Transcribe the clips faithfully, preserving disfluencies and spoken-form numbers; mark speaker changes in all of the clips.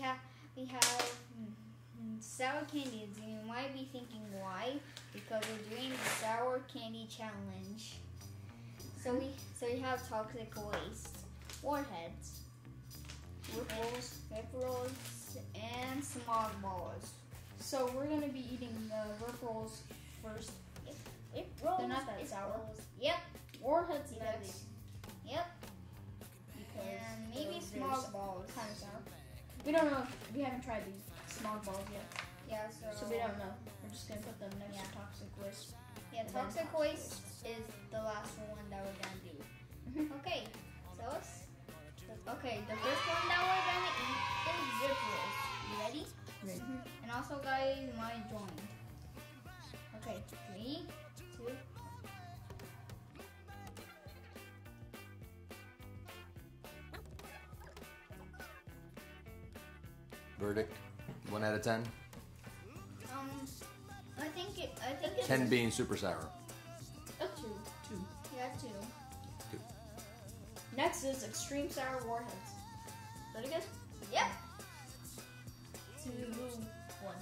Speaker 1: have we have mm, sour candies. You might be thinking why? Because we're doing the sour candy challenge. So we so we have toxic waste, warheads, ripples, ripples, and smog balls.
Speaker 2: So we're gonna be eating the ripples first.
Speaker 1: Yep. It rolls.
Speaker 2: They're not that
Speaker 1: it
Speaker 2: sour.
Speaker 1: rolls. Yep.
Speaker 2: Warheads
Speaker 1: Yes.
Speaker 2: next.
Speaker 1: Yep.
Speaker 2: Because
Speaker 1: And maybe
Speaker 2: they're-
Speaker 1: smog
Speaker 2: they're
Speaker 1: balls.
Speaker 2: Kind of sour. We don't know. If, we haven't tried the smog balls yet,
Speaker 1: Yeah. So.
Speaker 2: so we don't know. We're just gonna put them next
Speaker 1: Yeah.
Speaker 2: to toxic waste.
Speaker 1: Yeah.
Speaker 2: And then
Speaker 1: Toxic
Speaker 2: toxic
Speaker 1: waste is the last one that we're gonna do.
Speaker 2: Mhm.
Speaker 1: Okay. So let's. Okay. The first one that we're gonna eat is zip rolls. You ready?
Speaker 2: Ready.
Speaker 1: And also, guys, my join. Okay. Three, two.
Speaker 3: Verdict, one out of ten.
Speaker 1: Um. I think it. I think it's.
Speaker 3: ten being super sour.
Speaker 2: A two. Two.
Speaker 1: Yeah. Two.
Speaker 2: Next is extreme sour warheads. Ready, guys?
Speaker 1: Yep.
Speaker 2: Two, one.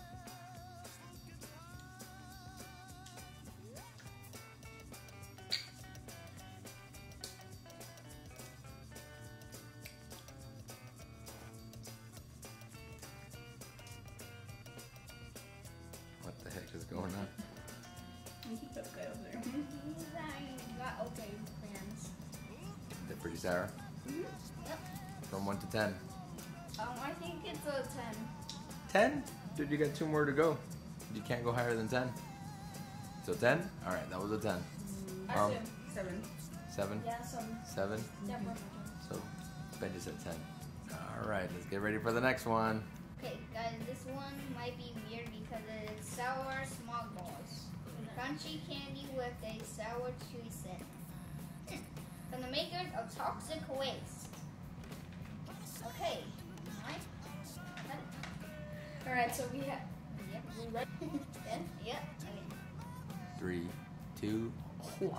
Speaker 3: What the heck is going on?
Speaker 2: That's good over there.
Speaker 1: I got okay plans.
Speaker 3: They're pretty sour.
Speaker 1: Yep.
Speaker 3: From one to ten.
Speaker 1: Um. I think it's a ten.
Speaker 3: ten? Dude, you got two more to go. You can't go higher than ten. So ten? Alright, that was a ten. Um,
Speaker 2: Seven.
Speaker 3: seven?
Speaker 2: Yeah, seven.
Speaker 3: Seven?
Speaker 2: Definitely.
Speaker 3: So Ben just said ten. Alright, let's get ready for the next one.
Speaker 1: Okay, guys, this one might be weird because it's sour smog balls. Crunchy candy with a sour chewy scent. Hmm. From the makers of Toxic Waste. Okay. Mine?
Speaker 2: Alright, so we have.
Speaker 1: Yep.
Speaker 2: We ready?
Speaker 1: Then? Yep. Okay.
Speaker 3: Three, two, one.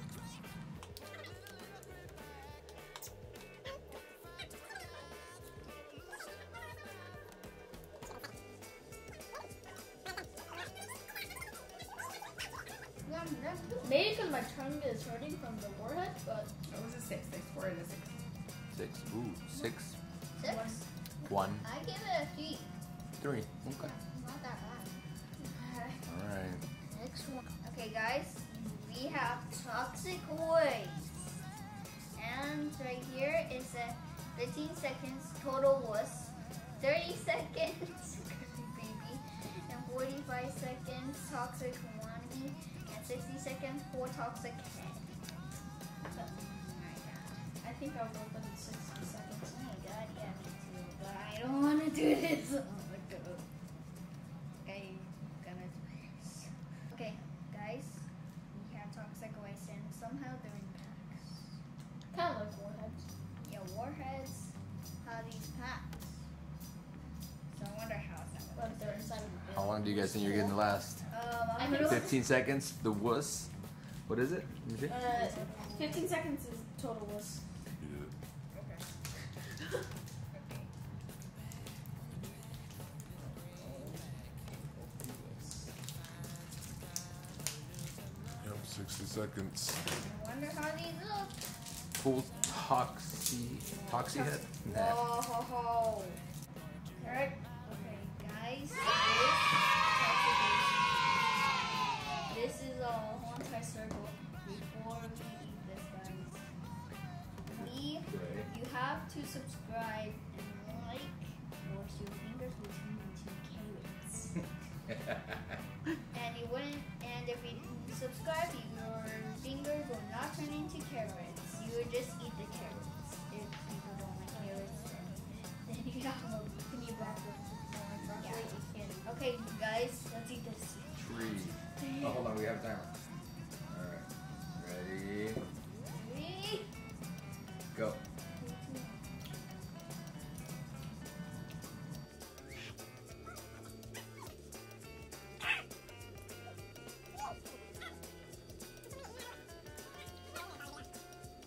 Speaker 1: Yum, yum.
Speaker 2: Maybe because my tongue is hurting from the warhead, but
Speaker 4: What was it? Six. They scored it a six.
Speaker 3: Six. Ooh, six.
Speaker 1: Six?
Speaker 3: One.
Speaker 1: I give it a three.
Speaker 3: Three. Okay.
Speaker 1: Not that bad.
Speaker 3: Alright.
Speaker 1: Next one. Okay, guys, we have Toxic Waste. And right here is a fifteen seconds total wuss, thirty seconds baby, and forty-five seconds toxic wannabe, and sixty seconds for toxic head. Oh my god.
Speaker 2: I think I'll go for the sixty seconds.
Speaker 1: Oh my god, yeah, me too. But I don't want to do this. Oh my god. Okay, I'm gonna do this. Okay, guys, we have toxic waste, and somehow they're in packs.
Speaker 2: Kind of like warheads.
Speaker 1: Yeah, warheads have these packs. So I wonder how it's that
Speaker 2: But they're inside of the
Speaker 3: How long do you guys think you're getting to last?
Speaker 1: Um,
Speaker 2: I
Speaker 1: I'm
Speaker 2: think
Speaker 1: gonna
Speaker 3: fifteen seconds. The wuss. What is it? Let me see.
Speaker 2: Uh, fifteen seconds is total wuss.
Speaker 5: Yep, sixty seconds.
Speaker 1: I wonder how these look.
Speaker 3: Full toxy. Toxy head?
Speaker 1: Whoa,
Speaker 3: Nah.
Speaker 1: ho, ho. Alright. Okay, guys. This is a whole entire circle before we eat this, guys. We, you have to subscribe and like, or your fingers will turn into carrots. And you wouldn't, and if you subscribe, your fingers will not turn into carrots. You would just eat the carrots. If people don't like carrots, then, then you have to
Speaker 2: Can you back up?
Speaker 1: yeah. Okay, guys, let's eat this.
Speaker 3: Three. Oh, hold on. We have a timer. Alright. Ready?
Speaker 1: Three,
Speaker 3: Go.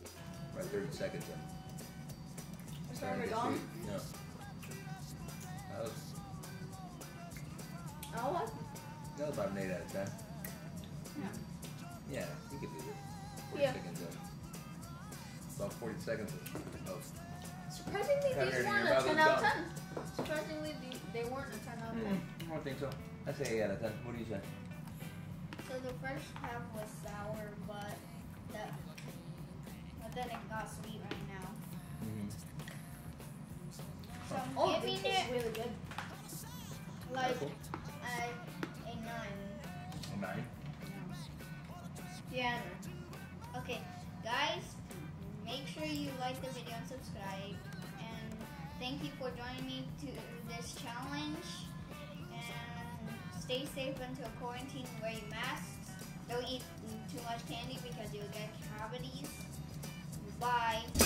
Speaker 3: Right, thirty seconds in.
Speaker 2: It's already gone.
Speaker 3: Yeah.
Speaker 2: Oh, what?
Speaker 3: That was about an eight out of ten.
Speaker 2: Yeah.
Speaker 3: Yeah, you could do this. forty
Speaker 2: Yeah.
Speaker 3: seconds in. About forty seconds of.
Speaker 2: Surprisingly,
Speaker 3: Kinda
Speaker 2: these
Speaker 3: near
Speaker 2: weren't
Speaker 3: your
Speaker 2: a ten
Speaker 3: brother's
Speaker 2: out of
Speaker 3: dog.
Speaker 2: ten. Surprisingly, the- they weren't a ten out of
Speaker 3: Mm,
Speaker 2: ten.
Speaker 3: I don't think so. I say eight out of ten. What do you say?
Speaker 1: So the first half was sour, but the, but then it got sweet right now.
Speaker 3: Mm-hmm.
Speaker 1: So I'm
Speaker 2: Oh,
Speaker 1: giving
Speaker 2: this is
Speaker 1: it
Speaker 2: really good.
Speaker 1: like
Speaker 3: Cool.
Speaker 1: a, a nine.
Speaker 3: A nine.
Speaker 2: Yeah.
Speaker 1: Okay, guys, make sure you like the video and subscribe. And thank you for joining me to this challenge. And stay safe until quarantine. Wear your masks. Don't eat too much candy because you'll get cavities. Bye.